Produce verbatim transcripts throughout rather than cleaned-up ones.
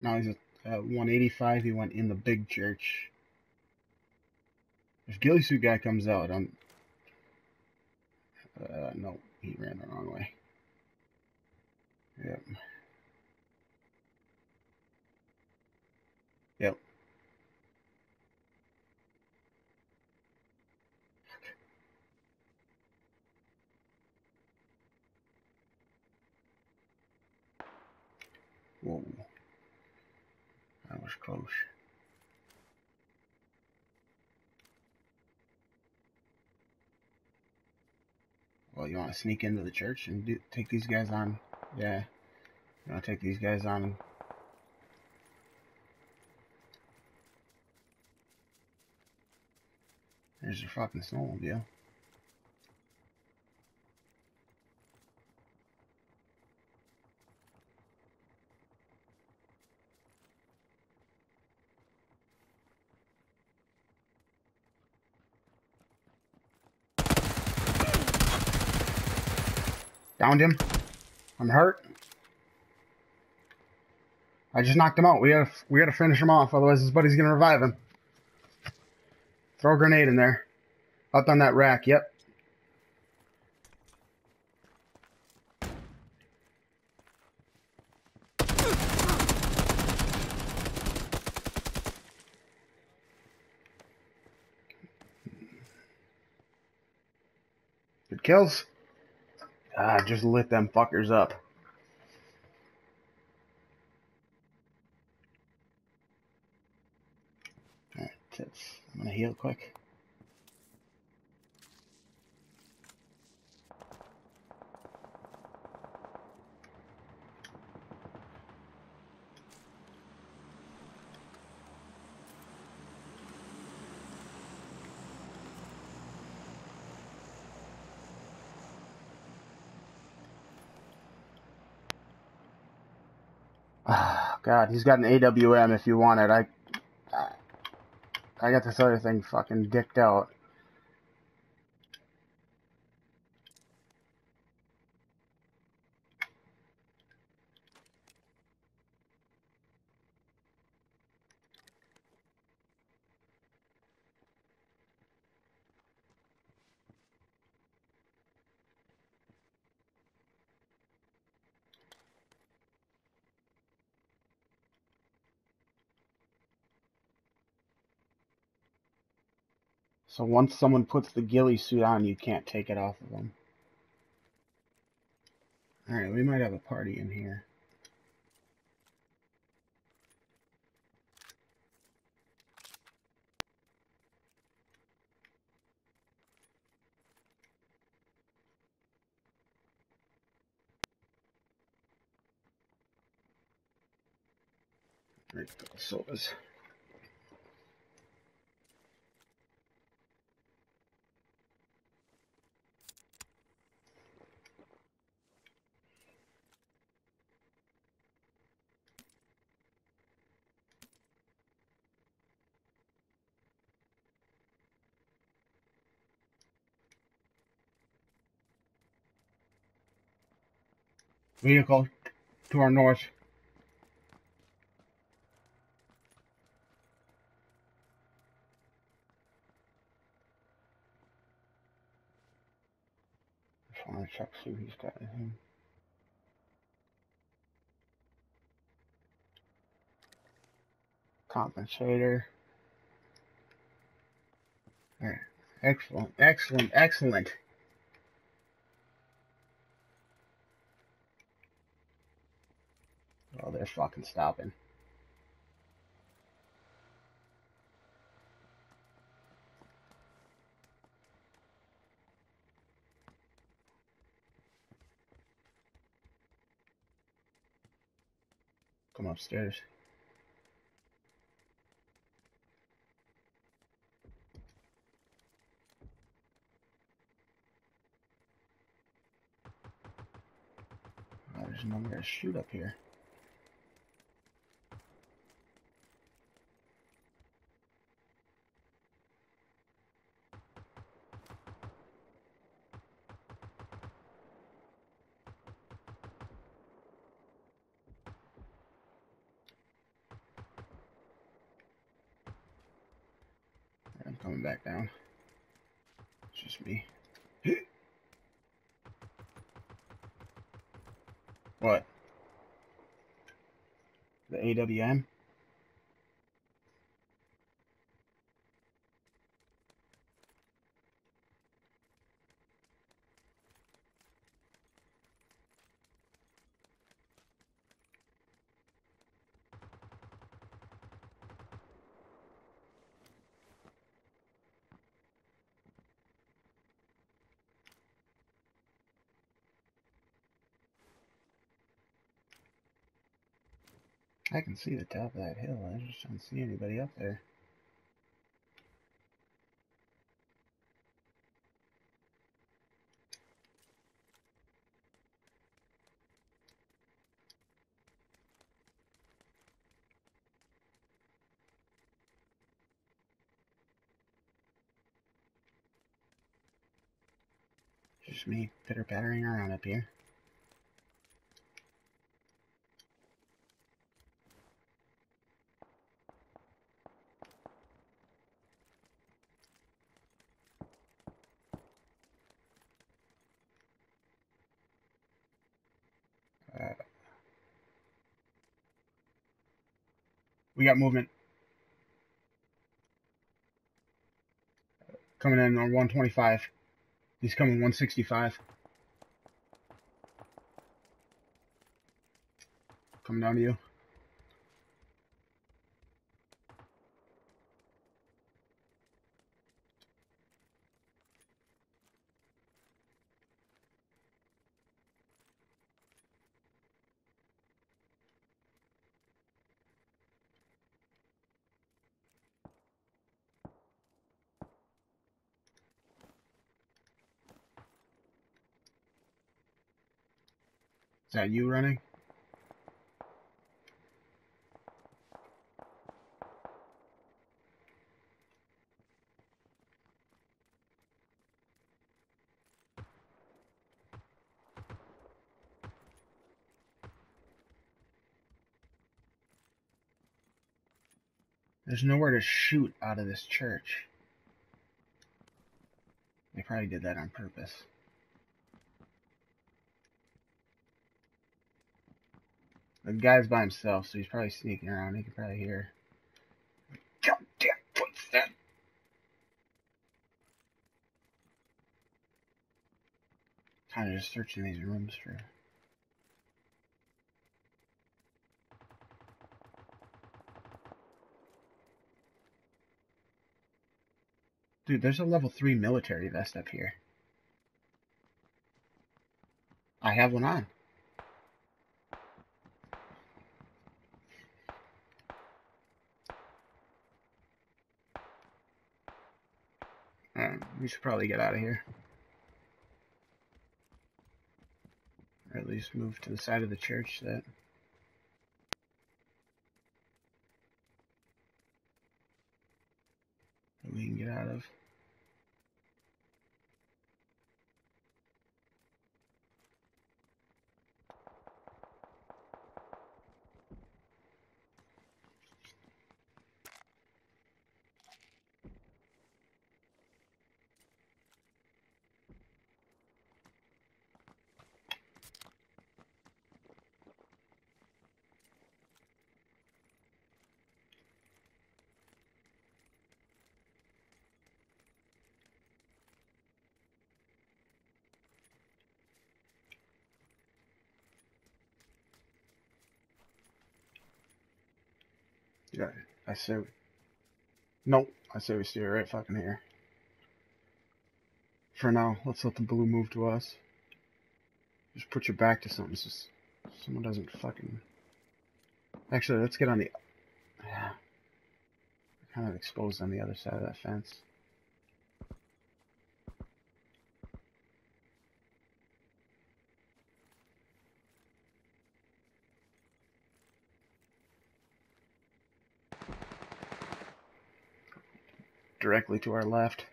Now he's at uh, one eighty-five. He went in the big church. If Ghillie Suit guy comes out, I'm... Uh, no, he ran the wrong way. Yep. Yep. Whoa. That was close. Well, you want to sneak into the church and do, take these guys on? Yeah. You want to take these guys on? There's your fucking snowmobile. Downed him. I'm hurt. I just knocked him out. We gotta, we gotta finish him off, otherwise his buddy's gonna revive him. Throw a grenade in there. Up on that rack, yep. Good kills. Ah, just lit them fuckers up. Alright, tits. I'm gonna heal quick. Oh, God, he's got an A W M if you want it. I, I got this other thing fucking dicked out. So once someone puts the ghillie suit on, you can't take it off of them. Alright, we might have a party in here. Right, sodas. Vehicle to our north. Just want to check, see if he's got anything. Compensator. Alright. Excellent, excellent, excellent. Oh, they're fucking stopping. Come upstairs. Oh, there's nowhere to shoot up here. coming back down. It's just me. What? The A W M? I can see the top of that hill. I just don't see anybody up there. Just me pitter-pattering around up here. Uh, we got movement. Coming in on one twenty-five. He's coming one sixty-five. Coming down to you. Is that you running? There's nowhere to shoot out of this church. They probably did that on purpose. The guy's by himself, so he's probably sneaking around. He can probably hear. Goddamn footstep! Kind of just searching these rooms for. Dude, there's a level three military vest up here. I have one on. Um, we should probably get out of here. Or at least move to the side of the church that we can get out of. Yeah, I say. Nope, I say we stay right fucking here. For now, let's let the blue move to us. Just put your back to something so someone doesn't fucking. Actually, let's get on the. Yeah. Kind of exposed on the other side of that fence. Directly to our left.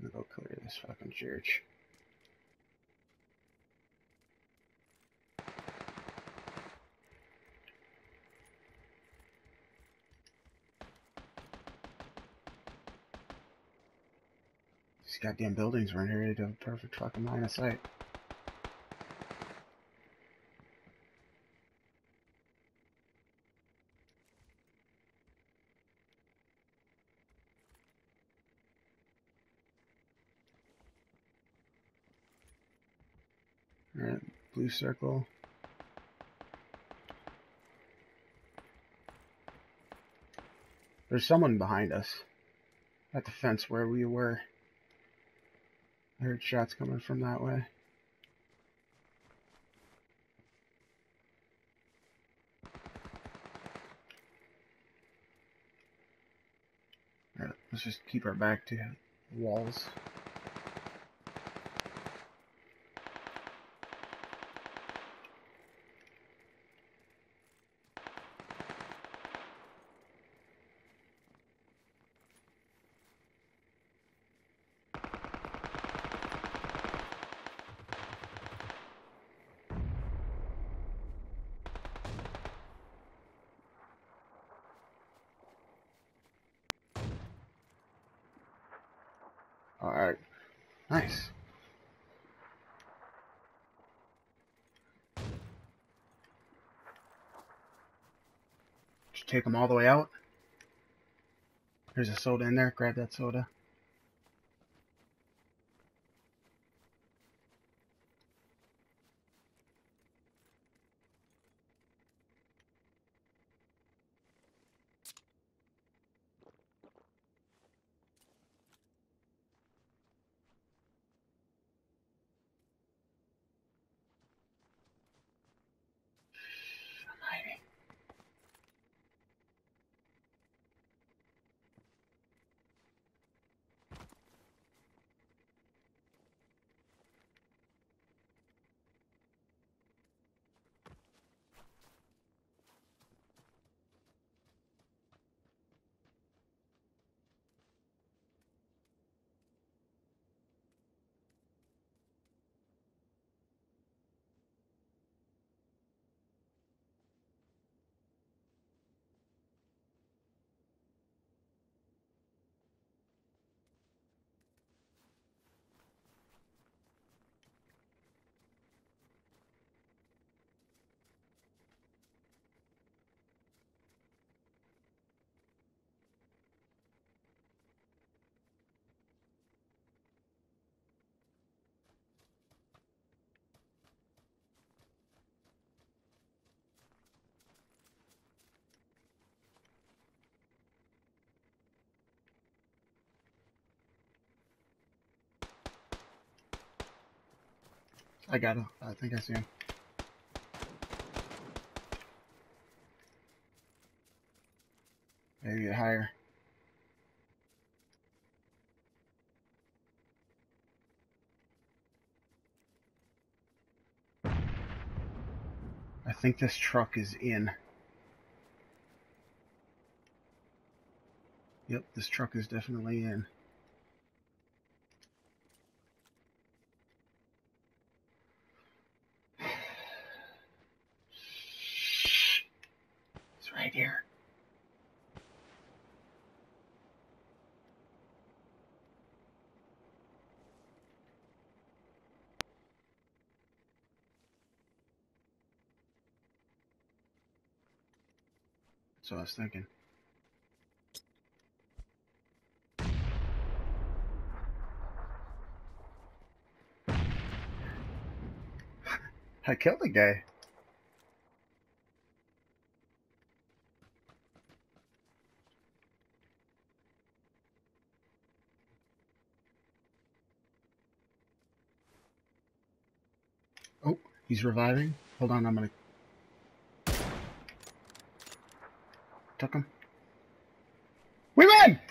gonna go clear this fucking church. These goddamn buildings were in here to have a perfect fucking line of sight. Alright, blue circle. There's someone behind us. At the fence where we were. I heard shots coming from that way. Alright, let's just keep our back to walls. Alright, nice. Did you take them all the way out? There's a soda in there, grab that soda. I got him. I think I see him. Maybe get higher. I think this truck is in. Yep, this truck is definitely in. It's right here. That's what I was thinking. I killed the guy. Oh, he's reviving. Hold on, I'm gonna... Took him. We win!